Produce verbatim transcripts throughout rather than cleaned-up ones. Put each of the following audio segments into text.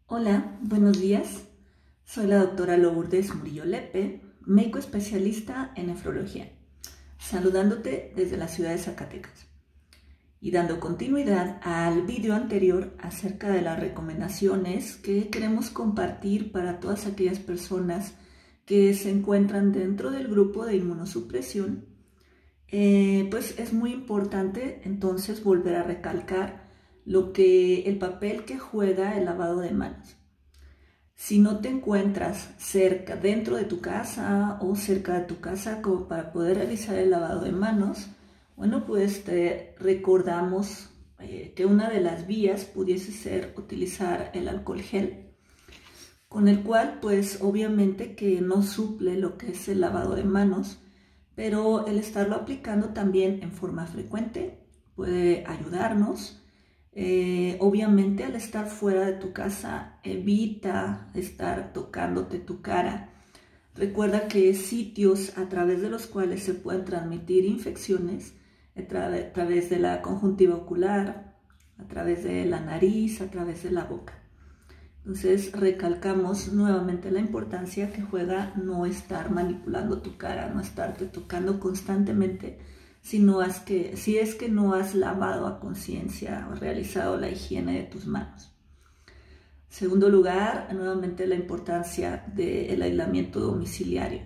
Hola, buenos días. Soy la doctora Lourdes Murillo Lepe, médico especialista en nefrología, saludándote desde la ciudad de Zacatecas y dando continuidad al vídeo anterior acerca de las recomendaciones que queremos compartir para todas aquellas personas que se encuentran dentro del grupo de inmunosupresión. Eh, pues es muy importante entonces volver a recalcar lo que el papel que juega el lavado de manos. Si no te encuentras cerca, dentro de tu casa o cerca de tu casa como para poder realizar el lavado de manos, bueno, pues te recordamos eh, que una de las vías pudiese ser utilizar el alcohol gel, con el cual pues obviamente que no suple lo que es el lavado de manos, pero el estarlo aplicando también en forma frecuente puede ayudarnos. Eh, obviamente al estar fuera de tu casa, evita estar tocándote tu cara. Recuerda que sitios a través de los cuales se pueden transmitir infecciones, a, tra a través de la conjuntiva ocular, a través de la nariz, a través de la boca. Entonces recalcamos nuevamente la importancia que juega no estar manipulando tu cara, no estarte tocando constantemente, si, no has que, si es que no has lavado a conciencia o realizado la higiene de tus manos. Segundo lugar, nuevamente la importancia del aislamiento domiciliario.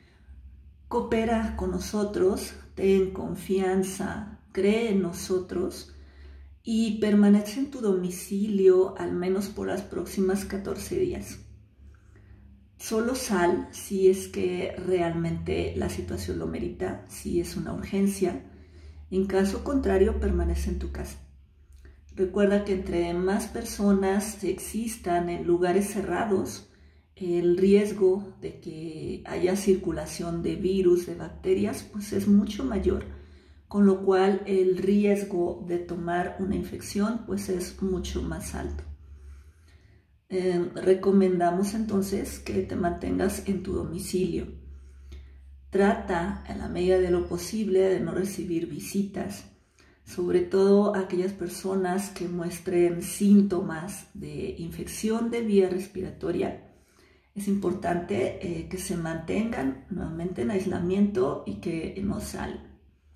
Coopera con nosotros, ten confianza, cree en nosotros y permanece en tu domicilio al menos por las próximas catorce días. Solo sal si es que realmente la situación lo merita, si es una urgencia. En caso contrario, permanece en tu casa. Recuerda que entre más personas existan en lugares cerrados, el riesgo de que haya circulación de virus, de bacterias, pues es mucho mayor, con lo cual el riesgo de tomar una infección pues es mucho más alto. Eh, recomendamos entonces que te mantengas en tu domicilio. Trata en la medida de lo posible de no recibir visitas, sobre todo aquellas personas que muestren síntomas de infección de vía respiratoria. Es importante eh, que se mantengan nuevamente en aislamiento y que no salgan.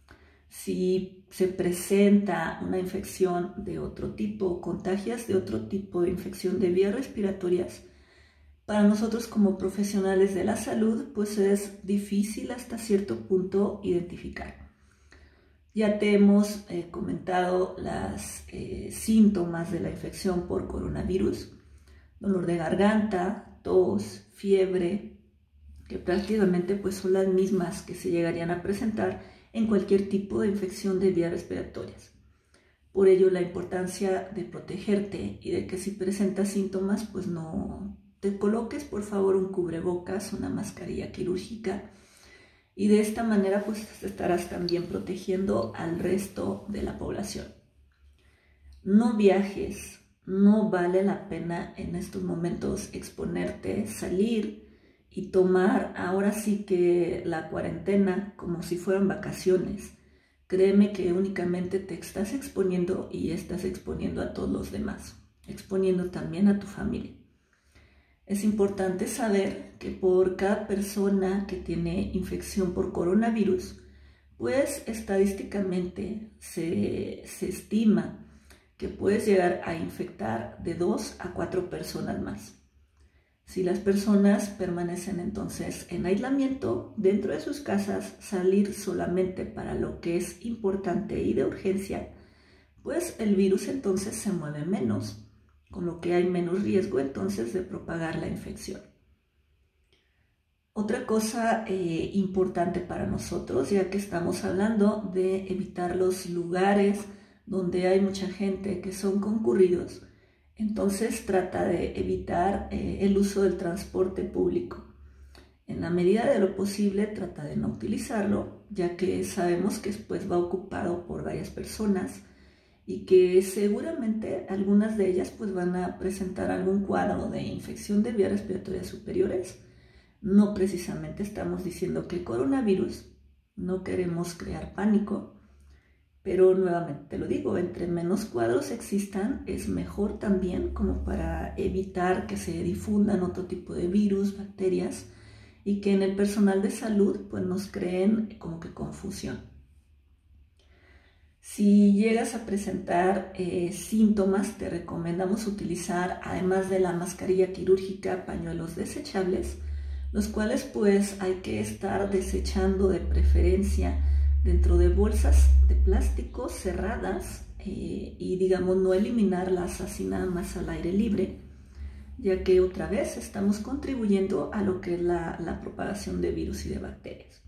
Si se presenta una infección de otro tipo, contagias de otro tipo de infección de vías respiratorias, para nosotros como profesionales de la salud, pues es difícil hasta cierto punto identificar. Ya te hemos eh, comentado los eh, síntomas de la infección por coronavirus: dolor de garganta, tos, fiebre, que prácticamente pues son las mismas que se llegarían a presentar en cualquier tipo de infección de vías respiratorias. Por ello, la importancia de protegerte y de que si presentas síntomas, pues no te coloques por favor un cubrebocas, una mascarilla quirúrgica, y de esta manera pues estarás también protegiendo al resto de la población. No viajes, no vale la pena en estos momentos exponerte, salir y tomar ahora sí que la cuarentena como si fueran vacaciones. Créeme que únicamente te estás exponiendo y estás exponiendo a todos los demás, exponiendo también a tu familia. Es importante saber que por cada persona que tiene infección por coronavirus, pues estadísticamente se, se estima que puedes llegar a infectar de dos a cuatro personas más. Si las personas permanecen entonces en aislamiento dentro de sus casas, salir solamente para lo que es importante y de urgencia, pues el virus entonces se mueve menos, con lo que hay menos riesgo entonces de propagar la infección. Otra cosa eh, importante para nosotros, ya que estamos hablando de evitar los lugares donde hay mucha gente que son concurridos, entonces trata de evitar eh, el uso del transporte público. En la medida de lo posible trata de no utilizarlo, ya que sabemos que después va ocupado por varias personas y que seguramente algunas de ellas pues van a presentar algún cuadro de infección de vías respiratorias superiores. No precisamente estamos diciendo que coronavirus, no queremos crear pánico, Pero nuevamente te lo digo, entre menos cuadros existan es mejor también, como para evitar que se difundan otro tipo de virus, bacterias, y que en el personal de salud pues nos creen como que confusión. Si llegas a presentar eh, síntomas, te recomendamos utilizar, además de la mascarilla quirúrgica, pañuelos desechables, los cuales pues hay que estar desechando de preferencia dentro de bolsas de plástico cerradas eh, y digamos no eliminarlas así nada más al aire libre, ya que otra vez estamos contribuyendo a lo que es la, la propagación de virus y de bacterias.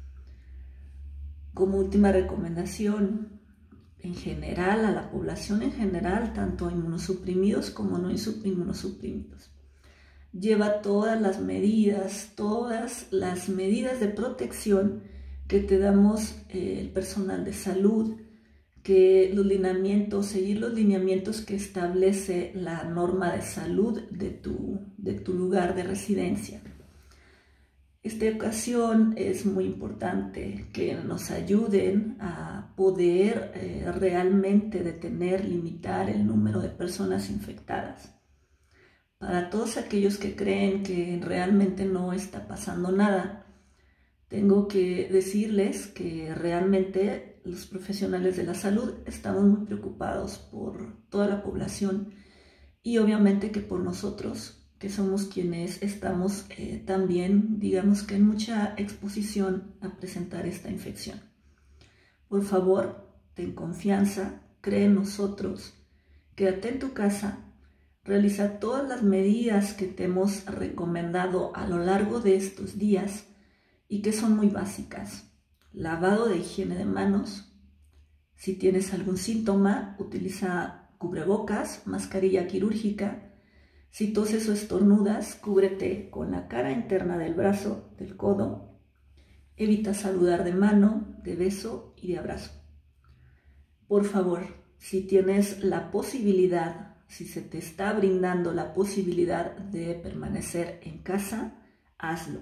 Como última recomendación, en general, a la población en general, tanto inmunosuprimidos como no inmunosuprimidos, lleva todas las medidas, todas las medidas de protección que te damos eh, el personal de salud, que los lineamientos, seguir los lineamientos que establece la norma de salud de tu, de tu lugar de residencia. Esta ocasión es muy importante que nos ayuden a poder eh, realmente detener, limitar el número de personas infectadas. Para todos aquellos que creen que realmente no está pasando nada, tengo que decirles que realmente los profesionales de la salud estamos muy preocupados por toda la población y obviamente que por nosotros, que somos quienes estamos eh, también, digamos que en mucha exposición a presentar esta infección. Por favor, ten confianza, cree en nosotros, quédate en tu casa, realiza todas las medidas que te hemos recomendado a lo largo de estos días y que son muy básicas. Lavado de higiene de manos. Si tienes algún síntoma, utiliza cubrebocas, mascarilla quirúrgica. Si toses o estornudas, cúbrete con la cara interna del brazo, del codo. Evita saludar de mano, de beso y de abrazo. Por favor, si tienes la posibilidad, si se te está brindando la posibilidad de permanecer en casa, hazlo.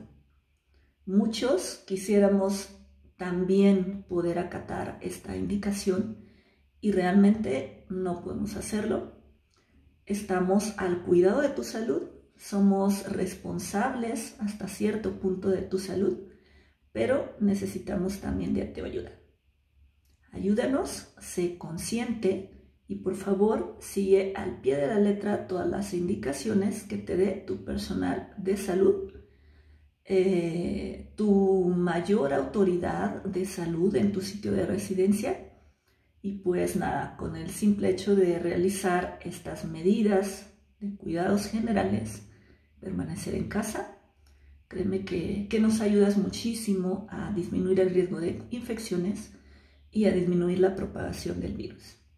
Muchos quisiéramos también poder acatar esta indicación y realmente no podemos hacerlo. Estamos al cuidado de tu salud, somos responsables hasta cierto punto de tu salud, pero necesitamos también de tu ayuda. Ayúdanos, sé consciente y por favor sigue al pie de la letra todas las indicaciones que te dé tu personal de salud, eh, tu mayor autoridad de salud en tu sitio de residencia. Y pues nada, con el simple hecho de realizar estas medidas de cuidados generales, permanecer en casa, créeme que, que nos ayudas muchísimo a disminuir el riesgo de infecciones y a disminuir la propagación del virus.